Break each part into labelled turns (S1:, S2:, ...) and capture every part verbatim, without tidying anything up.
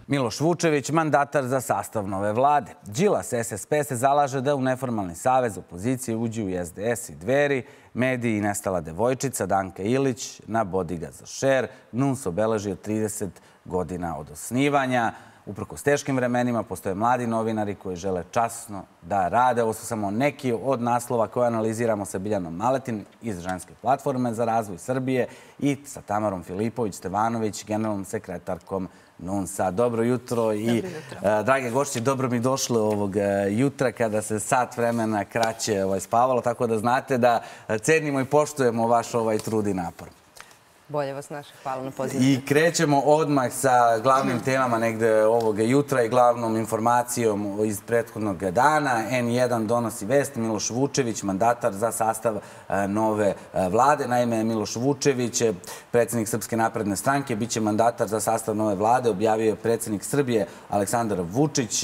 S1: Miloš Vučević, mandatar za sastav nove vlade. Đilas S S P se zalaže da u neformalni savez opozicije uđu i S D S i Dveri, mediji i nestala devojčica Danka Ilić na bodiga za šer. N U N S obeležio trideset godina od osnivanja. Uprkos teškim vremenima postoje mladi novinari koji žele časno da rade. Ovo su samo neki od naslova koje analiziramo sa Biljanom Maletin iz Ženske platforme za razvoj Srbije i sa Tamarom Filipović-Stevanović, generalnom sekretarkom N U N S-a. Dobro jutro i, drage gošće, dobro mi došlo ovog jutra kada se sat vremena kraće spavalo, tako da znate da cenimo i poštujemo vaš ovaj trud i napor.
S2: Bolje vas naše. Hvala na pozivu.
S1: I krećemo odmah sa glavnim temama negde ovoga jutra i glavnom informacijom iz prethodnog dana. N jedan donosi vest, Miloš Vučević, mandatar za sastav nove vlade. Naime, Miloš Vučević, predsjednik Srpske napredne stranke, bit će mandatar za sastav nove vlade, objavio je predsjednik Srbije Aleksandar Vučić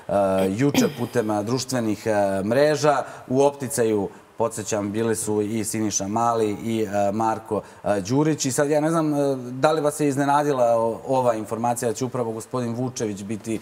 S1: juče putem društvenih mreža. U opticaju, podsjećam, bili su i Siniša Mali i Marko Đurić. I sad ja ne znam da li vas je iznenadila ova informacija da će upravo gospodin Vučević biti,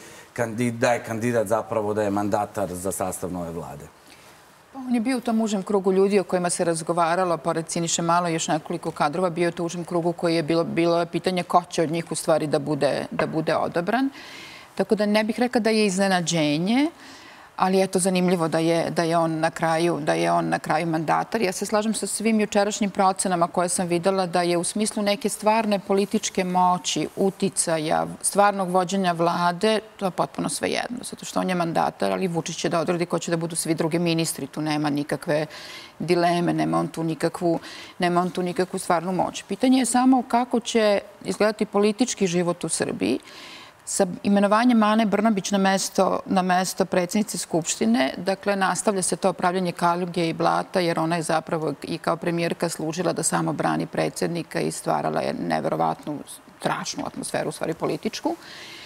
S1: da je kandidat zapravo, da je mandatar za sastav nove vlade.
S3: On je bio u tom užem krugu ljudi o kojima se razgovaralo, pored Siniše Malo i još nekoliko kadrova, bio je u tom užem krugu koji je bilo pitanje ko će od njih u stvari da bude odabran. Tako da ne bih rekla da je iznenađenje, ali je to zanimljivo da je on na kraju, da je on na kraju mandatar. Ja se slažem sa svim jučerašnjim procenama koje sam videla da je u smislu neke stvarne političke moći, uticaja, stvarnog vođenja vlade, to je potpuno svejedno, zato što on je mandatar, ali Vučić će da odredi ko će da budu svi drugi ministri. Tu nema nikakve dileme, nema on tu nikakvu, nema on tu nikakvu stvarnu moć. Pitanje je samo kako će izgledati politički život u Srbiji sa imenovanjem Ane Brnabić na mesto predsjednice Skupštine. Dakle, nastavlja se to pravljanje kaljuge i blata, jer ona je zapravo i kao premijerka služila da samo brani predsjednika i stvarala je neverovatnu, strašnu atmosferu, u stvari političku.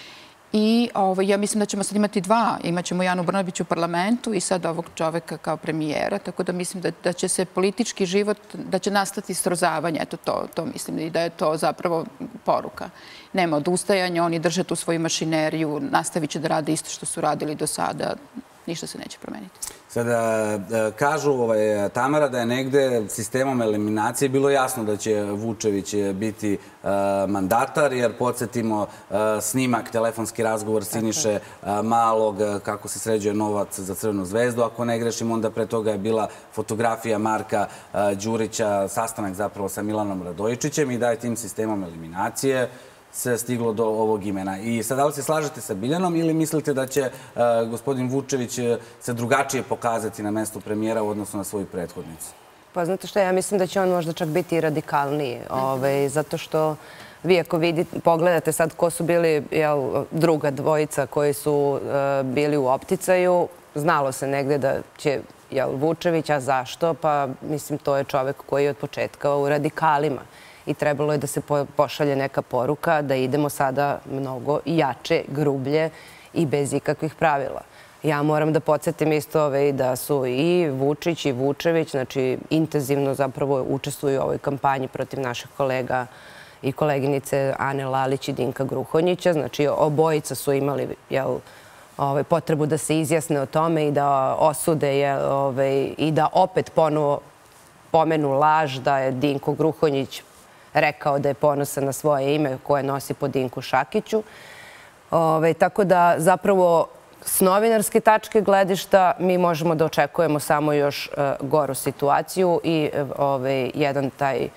S3: I ja mislim da ćemo sad imati dva. Imaćemo Anu Brnabić u parlamentu i sad ovog čoveka kao premijera. Tako da mislim da će se politički život, da će nastati srozavanje. Eto to, to mislim i da je to zapravo poruka. Nema odustajanja, oni drže tu svoju mašineriju, nastavit će da rade isto što su radili do sada. Ništa se neće promeniti.
S1: Sada, kažu Tamara da je negde sistemom eliminacije bilo jasno da će Vučević biti mandatar, jer podsjetimo snimak, telefonski razgovor Siniše Malog, kako se sređuje novac za Crvenu zvezdu. Ako ne grešim, onda pre toga je bila fotografija Marka Đurića, sastanak zapravo sa Milanom Radojičićem i da je tim sistemom eliminacije se stiglo do ovog imena. I sad, da li se slažete sa Biljanom ili mislite da će gospodin Vučević se drugačije pokazati na mestu premijera u odnosu na svoju prethodnicu?
S2: Pa znate što, ja mislim da će on možda čak biti radikalniji. Zato što vi ako pogledate sad ko su bili druga dvojica koji su bili u opticaju, znalo se negde da će Vučević, a zašto? Pa mislim, to je čovek koji je od početka u radikalima. I trebalo je da se pošalje neka poruka da idemo sada mnogo jače, grublje i bez ikakvih pravila. Ja moram da podsjetim isto da su i Vučić i Vučević, znači intenzivno zapravo učestvuju u ovoj kampanji protiv naših kolega i koleginice Ane Lalić i Dinka Gruhonjića. Znači obojica su imali potrebu da se izjasne o tome i da osude i da opet ponovo pomenu laž da je Dinko Gruhonjić rekao da je ponosan na svoje ime koje nosi po Dinku Šakiću. Tako da zapravo s novinarske tačke gledišta mi možemo da očekujemo samo još goru situaciju i jedan taj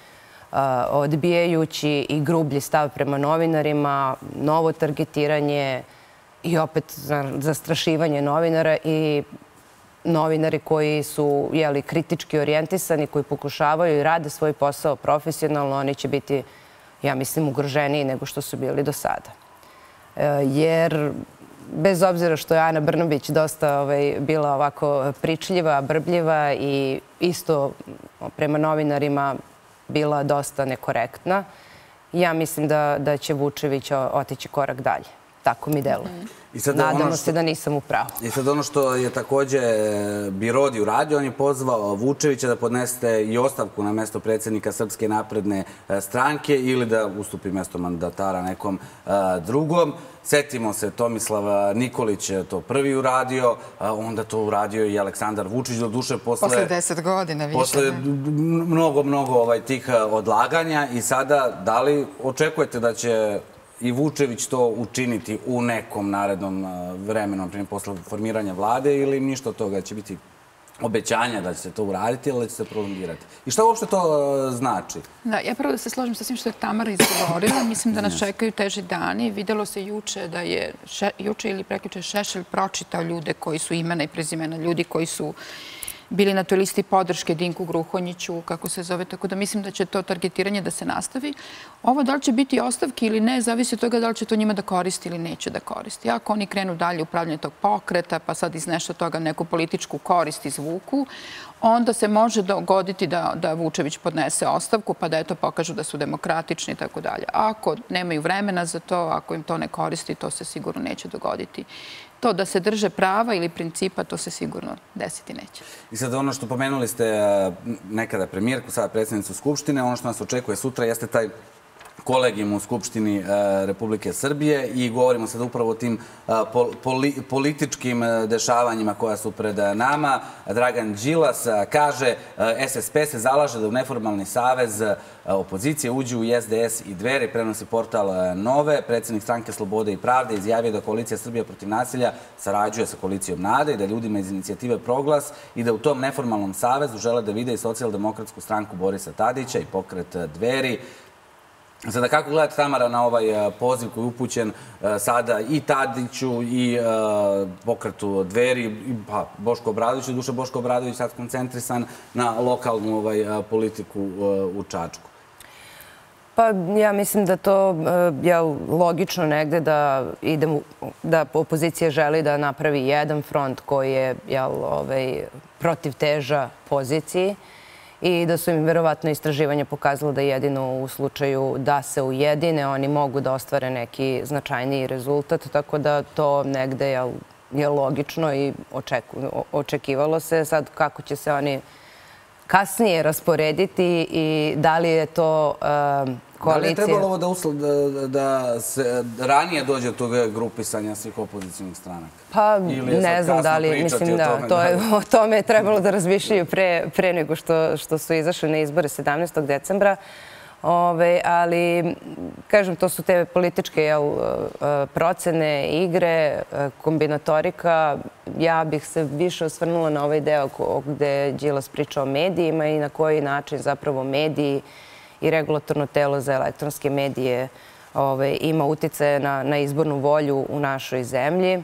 S2: odbijajući i grublji stav prema novinarima, novo targetiranje i opet zastrašivanje novinara i novinari koji su kritički orijentisani, koji pokušavaju i rade svoj posao profesionalno, oni će biti, ja mislim, ugroženiji nego što su bili do sada. Jer bez obzira što je Ana Brnabić dosta bila ovako pričljiva, brbljiva i isto prema novinarima bila dosta nekorektna, ja mislim da će Vučević otići korak dalje. Tako mi deluje. Nadamo se da nisam u pravu.
S1: I sad ono što je takođe Birodi uradio, on je pozvao Vučevića da podnese i ostavku na mesto predsjednika Srpske napredne stranke ili da ustupi mesto mandatara nekom drugom. Setimo se, Tomislav Nikolić je to prvi uradio, onda to uradio i Aleksandar Vučić, do duše posle...
S3: Posle deset godina više.
S1: Posle mnogo, mnogo tih odlaganja i sada, da li očekujete da će i Vučević to učiniti u nekom narednom vremenu, naprimjer posle formiranja vlade, ili ništa od toga će biti obećanja da će se to uraditi ili da će se prolongirati? I šta uopšte to znači?
S3: Da, ja prvo da se složim sa svim što je Tamara izgovorila. Mislim da nas čekaju teži dani. Videlo se juče da je, juče ili prekjuče Šešelj pročitao ljude koji su imena i prezimena, ljudi koji su bili na toj listi podrške Dinku Gruhonjiću, kako se zove, tako da mislim da će to targetiranje da se nastavi. Ovo da li će biti ostavki ili ne, zavisi od toga da li će to njima da koristi ili neće da koristi. Ako oni krenu dalje u upravljanje tog pokreta, pa sad iz nešto toga neku političku korist izvuku, onda se može dogoditi da, da Vučević podnese ostavku, pa da eto pokažu da su demokratični i tako dalje. Ako nemaju vremena za to, ako im to ne koristi, to se sigurno neće dogoditi. To da se drže prava ili principa, to se sigurno desiti neće.
S1: I sad ono što pomenuli ste nekada premijerku, sada predsjednicu Skupštine, ono što nas očekuje sutra jeste taj kolegijum u Skupštini Republike Srbije i govorimo sada upravo o tim političkim dešavanjima koja su pred nama. Dragan Đilas kaže, S S P se zalaže da u neformalni savez opozicije uđu u S D S i Dveri, prenosi portal Nove. Predsjednik stranke Slobode i pravde izjavio da koalicija Srbija protiv nasilja sarađuje sa koalicijom Nade i da ljudima iz inicijative Proglas i da u tom neformalnom savezu žele da vide i socijaldemokratsku stranku Borisa Tadića i pokret Dveri. Sada, kako gledate, Tamara, na ovaj poziv koji je upućen sada i Tadiću i pokretu Dveri i Boško Obradoviću, duše Boško Obradović sad koncentrisan na lokalnu politiku u Čačku?
S2: Pa ja mislim da to je logično negde da idemo, da opozicija želi da napravi jedan front koji je protiv teža poziciji i da su im verovatno istraživanja pokazalo da jedino u slučaju da se ujedine oni mogu da ostvare neki značajniji rezultat, tako da to negde je logično i očekivalo se. Sad kako će se oni kasnije rasporediti i da li je to koalicija...
S1: Da li je trebalo ovo da se ranije dođe do toga grupisanja svih opozicijnih stranaka?
S2: Pa ne znam da li, mislim da o tome je trebalo da razmišljaju pre nego što su izašli na izbore sedamnaestog decembra. Ali, kažem, to su te političke procene, igre, kombinatorika. Ja bih se više osvrnula na ovaj deo gde je Đilas pričao o medijima i na koji način zapravo mediji i regulatorno telo za elektronske medije ima uticaje na izbornu volju u našoj zemlji.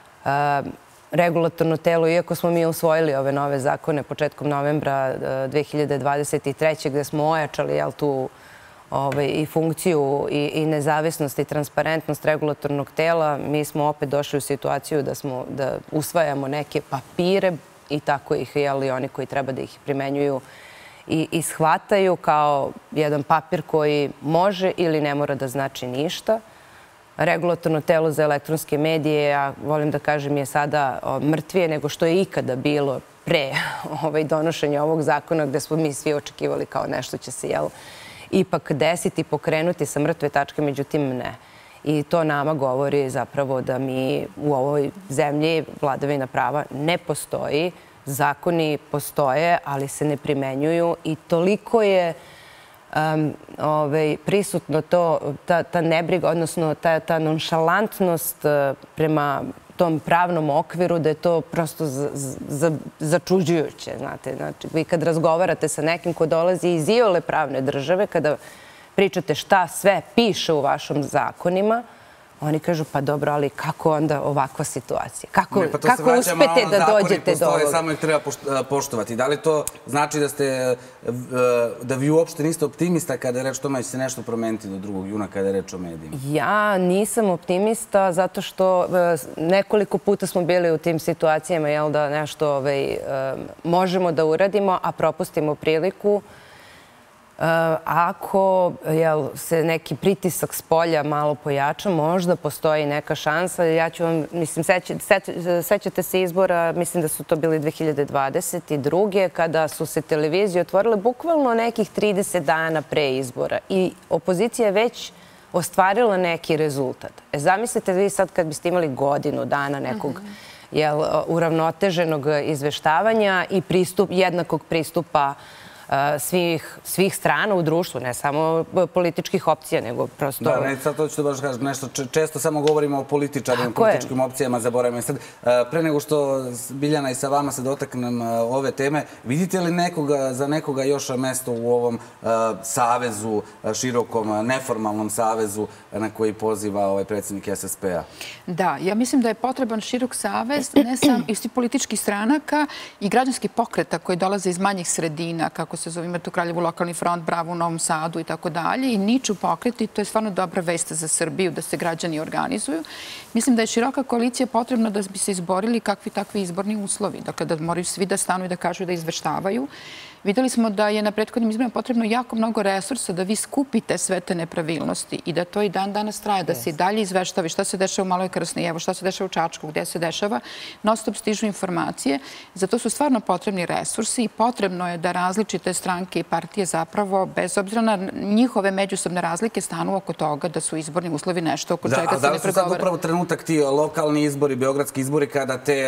S2: Regulatorno telo, iako smo mi usvojili ove nove zakone početkom novembra dve hiljade dvadeset treće. gde smo ojačali tu i funkciju i nezavisnost i transparentnost regulatornog tela, mi smo opet došli u situaciju da usvajamo neke papire i tako ih i oni koji treba da ih primenjuju i shvataju kao jedan papir koji može ili ne mora da znači ništa. Regulatorno telo za elektronske medije, ja volim da kažem, je sada mrtvije nego što je ikada bilo pre donošenja ovog zakona, gde smo mi svi očekivali kao nešto će se ipak desiti, pokrenuti sa mrtve tačke, međutim ne. I to nama govori zapravo da mi u ovoj zemlji vladavina prava ne postoji, zakoni postoje, ali se ne primenjuju i toliko je prisutno ta nebriga, odnosno ta nonšalantnost prema tom pravnom okviru da je to prosto začuđujuće. Znači, vi kad razgovarate sa nekim ko dolazi iz iole pravne države, kada pričate šta sve piše u vašim zakonima, oni kažu, pa dobro, ali kako onda ovakva situacija? Kako uspete da dođete do ovoga?
S1: Samo ih treba poštovati. Da li to znači da ste, da vi uopšte niste optimista kada je reč o tome da će se nešto promeniti do drugog juna kada je reč o medijima?
S2: Ja nisam optimista zato što nekoliko puta smo bili u tim situacijama da nešto možemo da uradimo, a propustimo priliku. Ako se neki pritisak s polja malo pojača, možda postoji neka šansa. Ja ću vam, mislim, sećate se izbora, mislim da su to bili dve hiljade dvadeset druge. kada su se televizije otvorile bukvalno nekih trideset dana pre izbora i opozicija je već ostvarila neki rezultat. E, zamislite vi sad kad biste imali godinu dana nekog uravnoteženog izveštavanja i jednakog pristupa svih strana u društvu, ne samo političkih opcija, nego prosto...
S1: Da, ne, sad to ću te baš kažem nešto. Često samo govorimo o političarima, političkim opcijama, zaboravimo. Sad, pre nego što, Biljana, i sa vama se dotaknem ove teme, vidite li za nekoga još mesto u ovom savezu, širokom, neformalnom savezu na koji poziva ovaj predsjednik S S P-a?
S3: Da, ja mislim da je potreban širok savez, ne samo iz političkih stranaka i građanskih pokreta koji dolaze iz manjih sredina, kako se zove, imate u Kraljevu lokalni front, Bravo u Novom Sadu i tako dalje, i niču pokreti. To je stvarno dobra vest za Srbiju, da se građani organizuju. Mislim da je široka koalicija potrebna da bi se izborili kakvi takvi izborni uslovi. Dakle, da moraju svi da stanu i da kažu da izveštavaju. Videli smo da je na prethodnim izborima potrebno jako mnogo resursa da vi skupite sve te nepravilnosti i da to i dan danas traje, da se i dalje izveštavi šta se dešava u Maloj Krasnojevu, šta se dešava u Čačku, gde se dešava. Non stop stižu informacije. Zato su stvarno potrebni resursi i potrebno je da različite stranke i partije zapravo, bez obzira na njihove međusobne razlike, stanu oko toga da su izborni uslovi nešto oko čega se ne pregovara.
S1: Da li su sad upravo trenutak ti lokalni izbori, beogradski izbori, kada te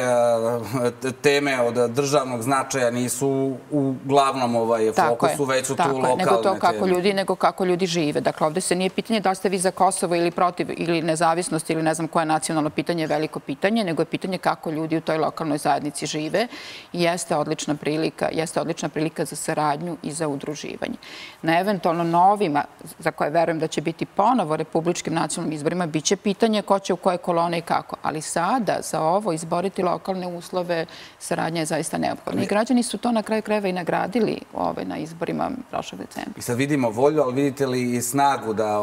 S1: teme od državnog značaja nisu u glavnom fokusu, već su tu lokalne
S3: teme? Nego to kako ljudi, nego kako ljudi žive. Dakle, ovde se nije pitanje da li ste vi za Kosovo ili protiv ili nezavisnost ili ne znam koje nacionalno pitanje, veliko pitanje, nego je pitanje kako ljudi u toj lokalnoj zajednici žive i jeste odlična prilika, jeste odlična prilika za saradnju i za udruživanje. Na eventualno novima, za koje verujem da će biti ponovo republičkim nacionalnim izborima, bit će pitanje ko će u koje kolone i kako. Ali sada, za ovo, izboriti lokalne uslove, saradnja je zaista neophodna. I građani su to na kraju krajeva i nagradili na izborima prošlog decembra.
S1: I sad vidimo volju, ali vidite li i snagu da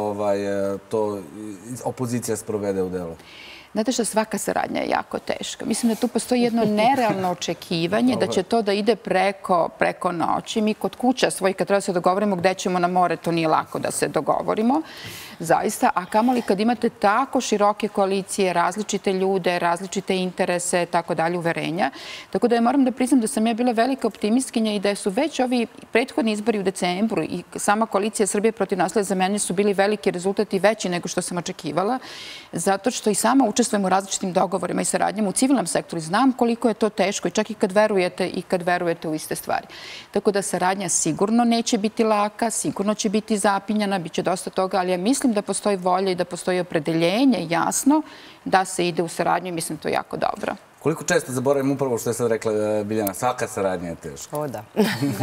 S1: to opozicija sprovede u delo?
S3: Znate što, svaka saradnja je jako teška. Mislim da tu postoji jedno nerealno očekivanje da će to da ide preko noći. Mi kod kuća svojih, kad treba da se dogovorimo gde ćemo na more, to nije lako da se dogovorimo, zaista. A kamoli kad imate tako široke koalicije, različite ljude, različite interese, tako dalje, uverenja. Tako da ja moram da priznam da sam ja bila velika optimistkinja i da su već ovi prethodni izbori u decembru i sama koalicija Srbije protiv nasilja, za mene su bili veliki rezultati, veći nego što sam očekivala, zato što i sama učestvujem u različitim dogovorima i saradnjama u civilnom sektoru. Znam koliko je to teško i čak i kad verujete i kad verujete u iste stvari. Tako da saradnja sigurno neće biti laka, sigurno će biti zapinjana, bit će dosta toga, ali ja mislim da postoji volja i da postoji opredeljenje jasno da se ide u saradnju i mislim to je jako dobro.
S1: Koliko često zaboravim upravo što je sad rekla Biljana, svaka saradnja je teška.
S2: O, da.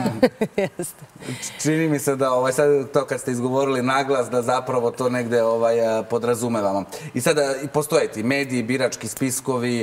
S1: Čini mi se da sad to kad ste izgovorili naglas da zapravo to negde podrazumevamo. I sada postoje ti mediji, birački spiskovi,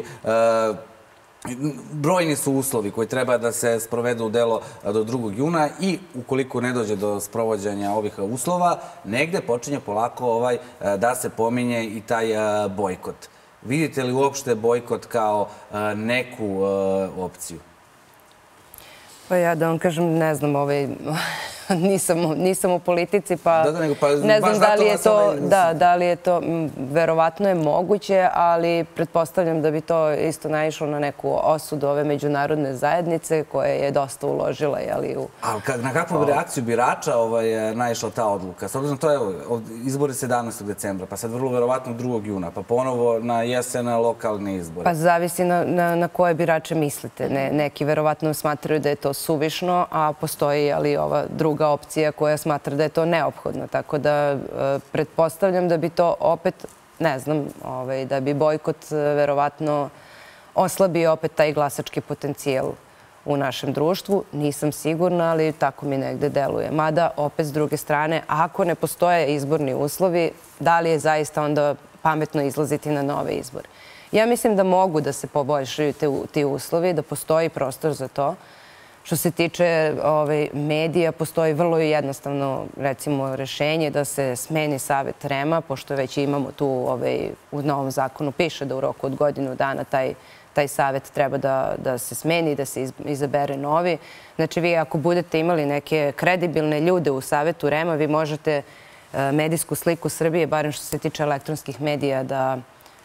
S1: brojni su uslovi koji treba da se sprovedu u delo do drugog juna i ukoliko ne dođe do sprovođenja ovih uslova, negde počinje polako da se pominje i taj bojkot. Vidite li uopšte bojkot kao neku opciju?
S2: Pa ja da vam kažem, ne znam, nisam u politici, pa ne znam da li je to, verovatno je moguće, ali pretpostavljam da bi to isto naišlo na neku osudu ove međunarodne zajednice koja je dosta uložila.
S1: Ali na kakvu reakciju birača naišla ta odluka? S obzirom to je izbori sedamnaestog decembra, pa sad vrlo verovatno drugog juna, pa ponovo na jesen lokalni izbori.
S2: Pa zavisi na koje birače mislite. Neki verovatno smatraju da je to suvišno, a postoji ali ova druga opcija koja smatra da je to neophodno. Tako da pretpostavljam da bi to opet, ne znam, da bi bojkot verovatno oslabio opet taj glasački potencijal u našem društvu. Nisam sigurna, ali tako mi negde deluje. Mada, opet s druge strane, ako ne postoje izborni uslovi, da li je zaista onda pametno izlaziti na nove izbore? Ja mislim da mogu da se poboljšaju ti uslovi, da postoji prostor za to. Što se tiče medija, postoji vrlo jednostavno, recimo, rešenje da se smeni Savet R E M-a, pošto već imamo tu, u novom zakonu piše da u roku od godinu dana taj savet treba da se smeni, da se izabere novi. Znači, vi ako budete imali neke kredibilne ljude u Savetu R E M-a, vi možete medijsku sliku Srbije, barem što se tiče elektronskih medija, da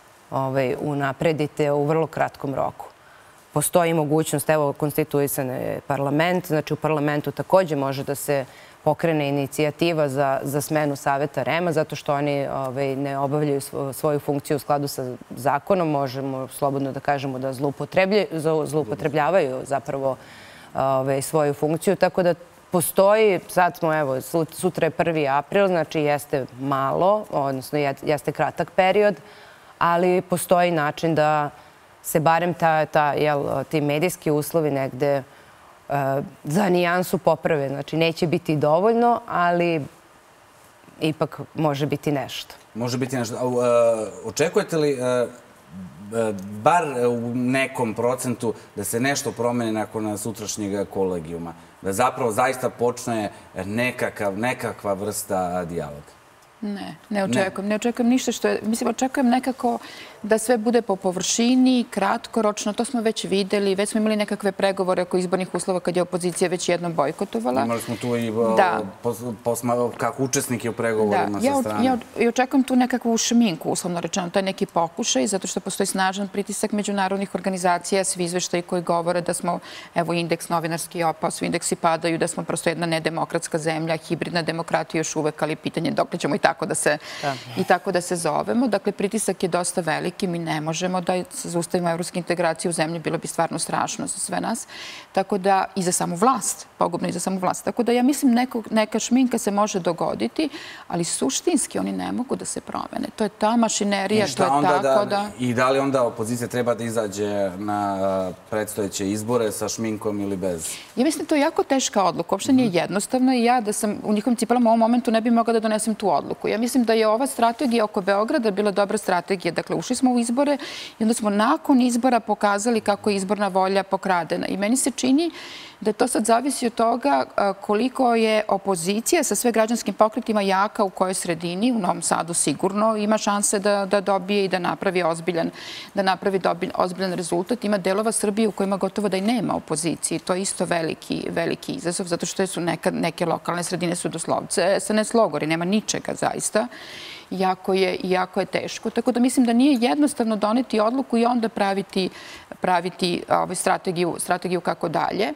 S2: unapredite u vrlo kratkom roku. Postoji mogućnost, evo, konstituisan je parlament, znači u parlamentu također može da se pokrene inicijativa za smenu Saveta R E M-a, zato što oni ne obavljaju svoju funkciju u skladu sa zakonom, možemo slobodno da kažemo da zloupotrebljavaju zapravo svoju funkciju, tako da postoji, sad smo, evo, sutra je prvi april, znači jeste malo, odnosno jeste kratak period, ali postoji način da se barem ti medijski uslovi negde za nijansu poprave. Znači, neće biti dovoljno, ali ipak može biti nešto.
S1: Može biti nešto. Očekujete li bar u nekom procentu da se nešto promeni nakon sutrašnjeg kolegijuma? Da zapravo zaista počne nekakva vrsta dijaloga?
S3: Ne, ne očekujem. Ne očekujem ništa što je... Mislim, očekujem nekako da sve bude po površini, kratkoročno. To smo već videli. Već smo imali nekakve pregovore oko izbornih uslova kad je opozicija već jednom bojkotovala.
S1: Imali smo tu i kako učesnike u pregovorima sa strane.
S3: Ja očekujem tu nekakvu šminku, uslovno rečeno. To je neki pokušaj, zato što postoji snažan pritisak međunarodnih organizacija, svi izveštaji koji govore da smo, evo, indeks novinarski opao, svi indeksi padaju, da smo prosto jedna nedemokratska zemlja, hibridna demokratija još uvek, ali pitanje dok ćemo i tako da se zovemo. Dakle, pritisak je dosta veliki. Mi ne možemo da zaustavimo evropske integracije u zemlji. Bilo bi stvarno strašno za sve nas. Tako da, i za samu vlast, pogubno i za samu vlast. Tako da, ja mislim, neka šminka se može dogoditi, ali suštinski oni ne mogu da se promene. To je ta mašinerija, to je tako da...
S1: I da li onda opozicija treba da izađe na predstojeće izbore sa šminkom ili bez?
S3: Ja mislim da to je jako teška odluka. Uopšte nije jednostavno i ja da sam u njihovim cipelama u ovom momentu ne bi mogla da donesem tu odluku. Ja mislim da je ova strategija oko Beograda bila dobra strategija. Dakle, ušli smo u izbore i onda smo nakon izbora pokazali kako je izborna volja pokradena. I meni se čini da to sad zavisi od toga koliko je opozicija sa sve građanskim pokretima jaka u kojoj sredini, u Novom Sadu sigurno ima šanse da dobije i da napravi ozbiljan rezultat. Ima delova Srbije u kojima gotovo da i nema opozicije. To je isto veliki izazov, zato što su neke lokalne sredine su doslovce es en es logori, nema ničega zaista. Jako je teško. Tako da mislim da nije jednostavno doneti odluku i onda praviti strategiju kako dalje.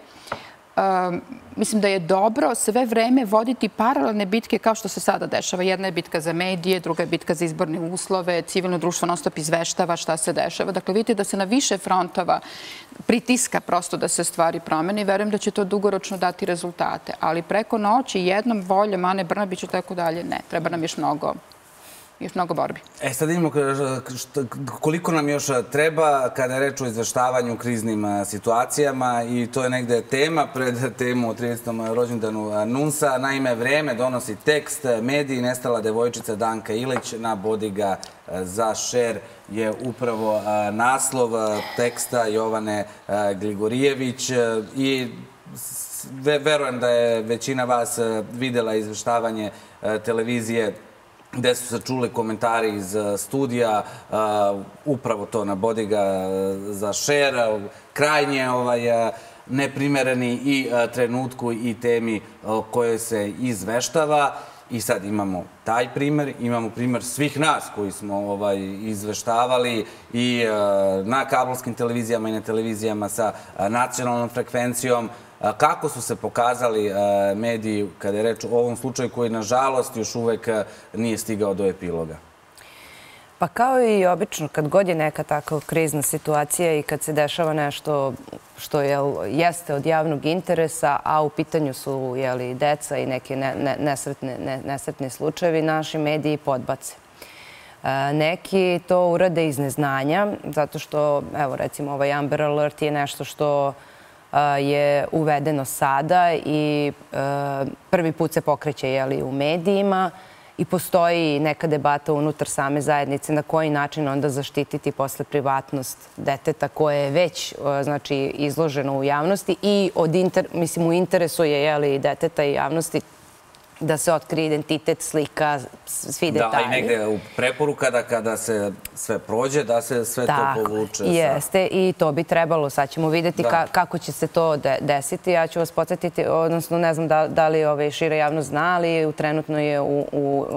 S3: Mislim da je dobro sve vreme voditi paralelne bitke kao što se sada dešava. Jedna je bitka za medije, druga je bitka za izborne uslove, civilno društvo non stop izveštava šta se dešava. Dakle, vidite da se na više frontova pritiska prosto da se stvari promene i verujem da će to dugoročno dati rezultate. Ali preko noći jednom voljom Ane Brnabić i tako dalje, ne. Treba nam još mnogo još mnogo borbi.
S1: E, sad vidimo koliko nam još treba kada je reč o izveštavanju u kriznim situacijama i to je negde tema pred temu o tridesetom rođendanu NUNS-a. Naime, Vreme donosi tekst Mediji, nestala devojčica Danka Ilić, na bodiga za šer je upravo naslov teksta Jovane Gligorijević i verujem da je većina vas videla izveštavanje televizije gde su se čuli komentari iz studija, upravo to na bodiga za šer, krajnje neprimereni i trenutku i temi koje se izveštava. I sad imamo taj primer, imamo primer svih nas koji smo izveštavali i na kablovskim televizijama i na televizijama sa nacionalnom frekvencijom. Kako su se pokazali mediji kada je reč o ovom slučaju koji, nažalost, još uvek nije stigao do epiloga?
S2: Pa kao i obično, kad god je neka takva krizna situacija i kad se dešava nešto što jeste od javnog interesa, a u pitanju su deca i neke nesretni slučajevi, naši mediji podbace. Neki to urade iz neznanja, zato što, evo, recimo, ovaj Amber Alert je nešto što je uvedeno sada i prvi put se pokreće u medijima i postoji neka debata unutar same zajednice na koji način onda zaštititi posle privatnost deteta koje je već znači, izloženo u javnosti i od inter, mislim, u interesu je jeli, deteta i javnosti da se otkrije identitet, slika, svi detalji.
S1: Da, a i negde u preporuka da kada se sve prođe, da se sve to povuče.
S2: Tako, jeste. I to bi trebalo. Sad ćemo vidjeti kako će se to desiti. Ja ću vas podsjetiti, odnosno ne znam da li šira javnost zna, ali trenutno je u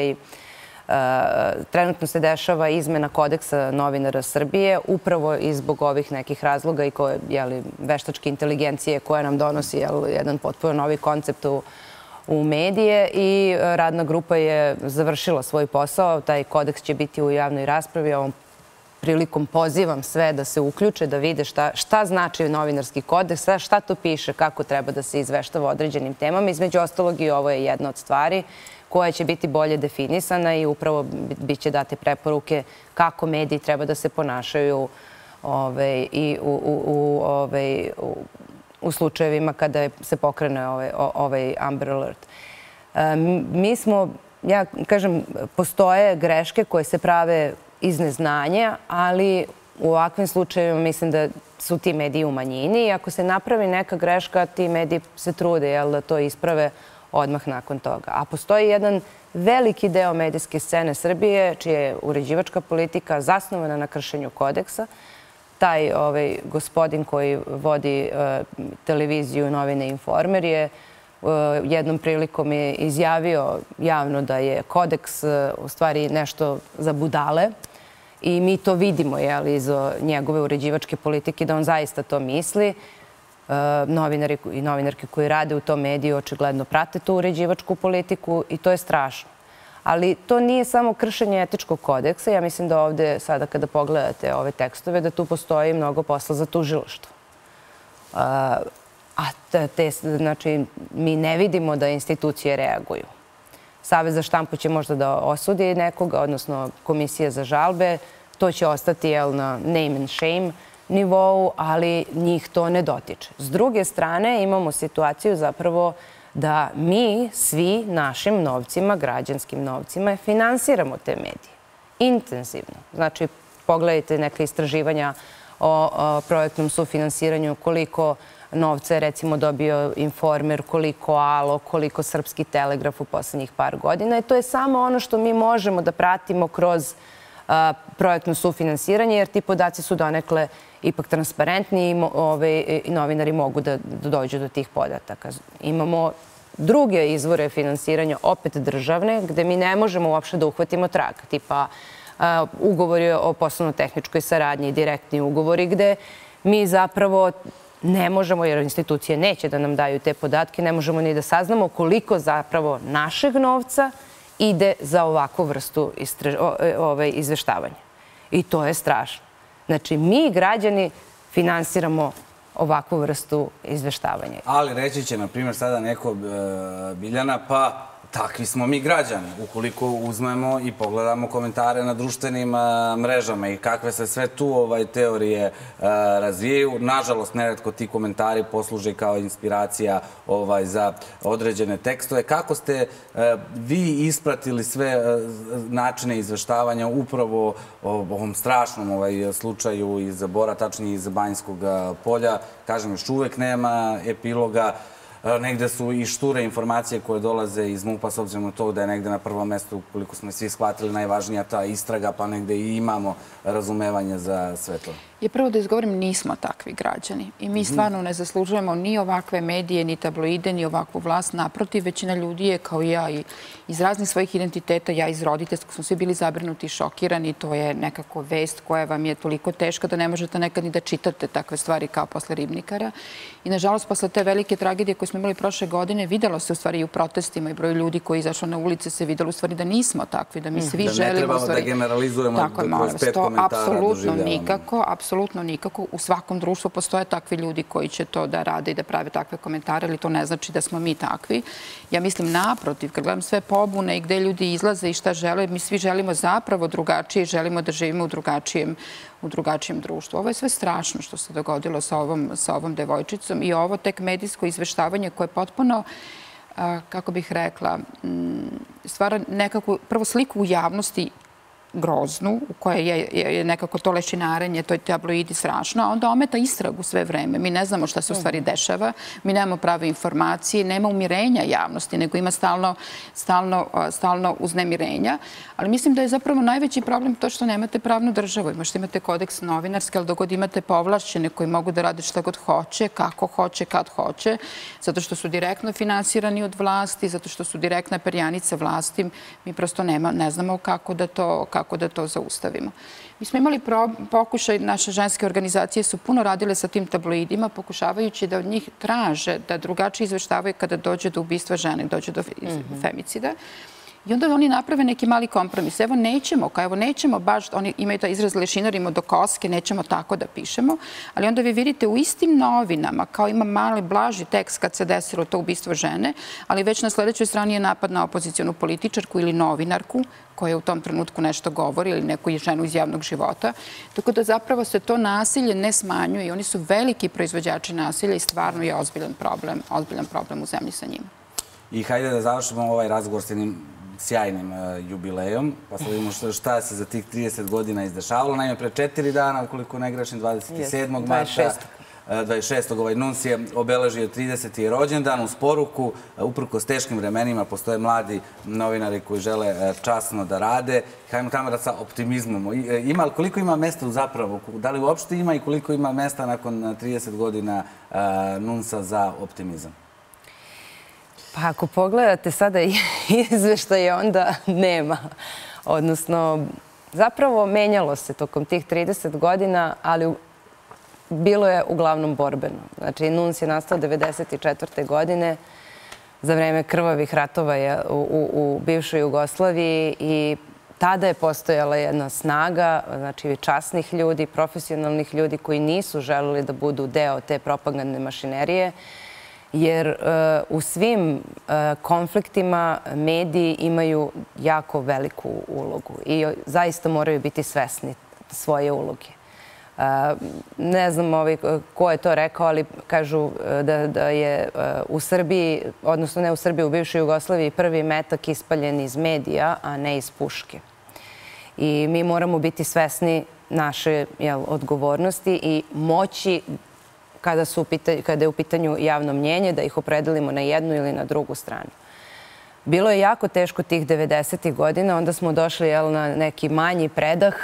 S2: trenutno se dešava izmena kodeksa novinara Srbije upravo i zbog ovih nekih razloga i veštačke inteligencije koja nam donosi jedan potpuno novi koncept u u medije i radna grupa je završila svoj posao. Taj kodeks će biti u javnoj raspravi. Ovom prilikom pozivam sve da se uključe, da vide šta znači novinarski kodeks, šta to piše, kako treba da se izveštava određenim temama. Između ostalog i ovo je jedna od stvari koja će biti bolje definisana i upravo bit će date preporuke kako mediji treba da se ponašaju i u u slučajevima kada se pokrene ovaj Amber Alert. Mi smo, ja kažem, postoje greške koje se prave iz neznanja, ali u ovakvim slučajevima mislim da su ti mediji u manjini i ako se napravi neka greška, ti mediji se trude da to isprave odmah nakon toga. A postoji jedan veliki deo medijske scene Srbije, čija je uređivačka politika zasnovana na kršenju kodeksa. Taj gospodin koji vodi televiziju Novine Informer je jednom prilikom je izjavio javno da je kodeks u stvari nešto za budale i mi to vidimo iz njegove uređivačke politike da on zaista to misli. Novinari i novinarke koji rade u tom mediju očigledno prate tu uređivačku politiku i to je strašno. Ali to nije samo kršenje etičkog kodeksa. Ja mislim da ovde, sada kada pogledate ove tekstove, da tu postoji mnogo posla za tužilaštvo. A znači, mi ne vidimo da institucije reaguju. Savez za štampu će možda da osudi nekoga, odnosno komisija za žalbe. To će ostati na name and shame nivou, ali njih to ne dotiče. S druge strane, imamo situaciju zapravo da mi svi našim novcima, građanskim novcima, finansiramo te medije. Intenzivno. Znači, pogledajte neka istraživanja o projektnom sufinansiranju, koliko novca je recimo dobio Informer, koliko Alo, koliko Srpski telegraf u poslednjih par godina. I to je samo ono što mi možemo da pratimo kroz projektno sufinansiranje, jer ti podaci su donekle ipak transparentni i novinari mogu da dođu do tih podataka. Imamo druge izvore finansiranja, opet državne, gde mi ne možemo uopšte da uhvatimo trag. Tipa ugovori o poslovno-tehničkoj saradnji, direktni ugovori, gde mi zapravo ne možemo, jer institucije neće da nam daju te podatke, ne možemo ni da saznamo koliko zapravo našeg novca ide za ovakvu vrstu izveštavanja. I to je strašno. Znači, mi građani finansiramo ovakvu vrstu izveštavanja.
S1: Ali reći će, na primjer, sada neko Biljana, pa takvi smo mi građani. Ukoliko uzmemo i pogledamo komentare na društvenim mrežama i kakve se sve tu teorije razvijaju. Nažalost, neretko ti komentari posluže kao inspiracija za određene tekstove. Kako ste vi ispratili sve načine izveštavanja upravo u ovom strašnom slučaju iz Bora, tačnije iz Banjskog polja? Kažem, još uvek nema epiloga. Negde su i šture informacije koje dolaze iz MUP-a, s obzirom na to da je negde na prvom mestu, koliko smo svi shvatili, najvažnija ta istraga, pa negde i imamo razumevanje za sve to.
S3: Je prvo da izgovorim, nismo takvi građani. I mi stvarno ne zaslužujemo ni ovakve medije, ni tabloide, ni ovakvu vlast. Naprotiv, većina ljudi je, kao i ja, iz raznih svojih identiteta, ja iz roditeljskog, smo svi bili zabrinuti i šokirani. To je nekako vest koja vam je toliko teška da ne možete nekad ni da čitate takve stvari kao posle Ribnikara. I, nažalost, posle te velike tragedije koje smo imali prošle godine, videlo se u stvari i u protestima i broju ljudi koji izašao na ulice, se videlo u stvari da nismo takvi, da mi svi želimo...
S1: Da ne trebamo da generalizujemo kroz pet komentara doživljavamo.
S3: Apsolutno nikako. U svakom društvu postoje takvi ljudi koji će to da rade i da prave takve komentare, ali to ne znači da smo mi takvi. Ja mislim, naprotiv, kad gledam sve pobune i gde ljudi izlaze i šta žele, mi svi želimo zapravo drugačije i želimo da živimo u drugačijem u drugačijem društvu. Ovo je sve strašno što se dogodilo sa ovom devojčicom i ovo tek medijsko izveštavanje koje je potpuno kako bih rekla, stvara nekakvu prvo sliku u javnosti groznu, u kojoj je, je nekako to lešinarenje, to je tabloidi strašno, a onda ometa istragu sve vreme. Mi ne znamo šta se u stvari dešava, mi nemamo prave informacije, nema umirenja javnosti, nego ima stalno, stalno, stalno uznemirenja. Ali mislim da je zapravo najveći problem to što nemate pravnu državu. Možete imate kodeks novinarski, ali dok god imate povlašćene koji mogu da rade šta god hoće, kako hoće, kad hoće, zato što su direktno finansirani od vlasti, zato što su direktna perjanica vlasti, mi prosto nema, ne znamo kako da to, kako da to zaustavimo. Mi smo imali pokušaj, naše ženske organizacije su puno radile sa tim tabloidima, pokušavajući da od njih traže da drugačije izveštavaju kada dođe do ubistva žene, dođe do femicida. I onda oni naprave neki mali kompromis. Evo nećemo, kao evo nećemo baš, oni imaju taj izraz lešinarimo do koske, nećemo tako da pišemo, ali onda vi vidite u istim novinama, kao ima mali blaži tekst kad se desilo to ubistvo žene, ali već na sledećoj strani je napad na opozicijonu političarku ili novinarku koja u tom trenutku nešto govori ili neku ženu iz javnog života. Tako da zapravo se to nasilje ne smanjuje i oni su veliki proizvođači nasilja i stvarno je ozbiljan problem, ozbiljan problem u zemlji sa njima.
S1: I hajde da završimo ovaj razgovor s jednim sjajnim jubilejom, pa sad vidimo šta se za tih trideset godina izdešavalo. Naime, pre četiri dana, ukoliko ne grešim, dvadeset sedmog marta, dvadeset šestog ovaj Nuns je obeležio trideseti rođendan uz poruku. Uprkos teškim vremenima postoje mladi novinari koji žele časno da rade. Hajmo tamo sa optimizmom. Ima, koliko ima mesta zapravo? Da li uopšte ima i koliko ima mesta nakon trideset godina Nunsa za optimizam?
S2: Pa ako pogledate sada izveštaje, onda nema. Odnosno, zapravo menjalo se tokom tih trideset godina, ali bilo je uglavnom borbeno. Znači, Nuns je nastao devedeset četvrte godine za vreme krvavih ratova u bivšoj Jugoslaviji i tada je postojala jedna snaga, znači časnih ljudi, profesionalnih ljudi koji nisu želeli da budu deo te propagandne mašinerije, jer u svim konfliktima mediji imaju jako veliku ulogu i zaista moraju biti svesni svoje uloge. Ne znam ko je to rekao, ali kažu da je u Srbiji, odnosno ne u Srbiji, u bivšoj Jugoslaviji prvi metak ispaljen iz medija, a ne iz puške. I mi moramo biti svesni naše odgovornosti i moći kada je u pitanju javno mnjenje, da ih opredelimo na jednu ili na drugu stranu. Bilo je jako teško tih devedesetih godina, onda smo došli na neki manji predah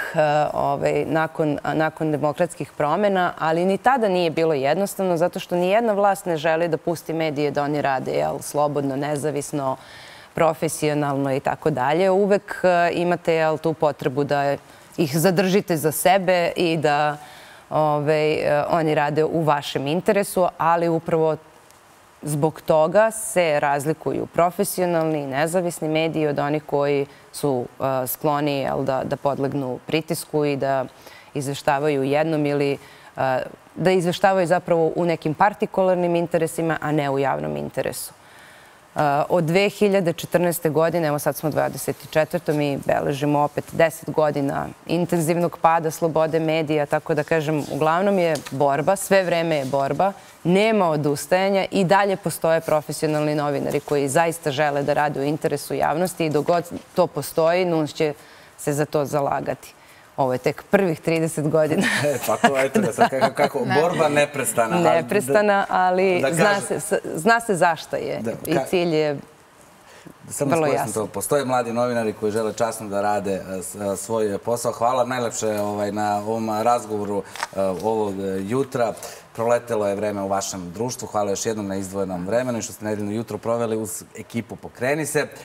S2: nakon demokratskih promjena, ali ni tada nije bilo jednostavno, zato što nijedna vlast ne želi da pusti medije da oni rade slobodno, nezavisno, profesionalno i tako dalje. Uvek imate tu potrebu da ih zadržite za sebe i da oni rade u vašem interesu, ali upravo zbog toga se razlikuju profesionalni i nezavisni mediji od onih koji su skloni da podlegnu pritisku i da izveštavaju jednom ili da izveštavaju zapravo u nekim partikularnim interesima, a ne u javnom interesu. Od dve hiljade četrnaeste. godine, evo sad smo u dvadeset četvrtoj. mi beležimo opet deset godina intenzivnog pada slobode medija, tako da kažem, uglavnom je borba, sve vreme je borba, nema odustajanja i dalje postoje profesionalni novinari koji zaista žele da rade u interesu javnosti i dok god to postoji, Nuns će se za to zalagati. Ovo je tek prvih trideset godina.
S1: Pa to, eto ga sad, kako borba neprestana.
S2: Neprestana, ali zna se zašto je i cilj je vrlo jasan.
S1: Postoje mladi novinari koji žele časno da rade svoj posao. Hvala najlepše na ovom razgovoru ovog jutra. Proletelo je vreme u vašem društvu. Hvala još jednom na izdvojenom vremenu i što ste nedeljno jutro proveli uz ekipu Pokreni se.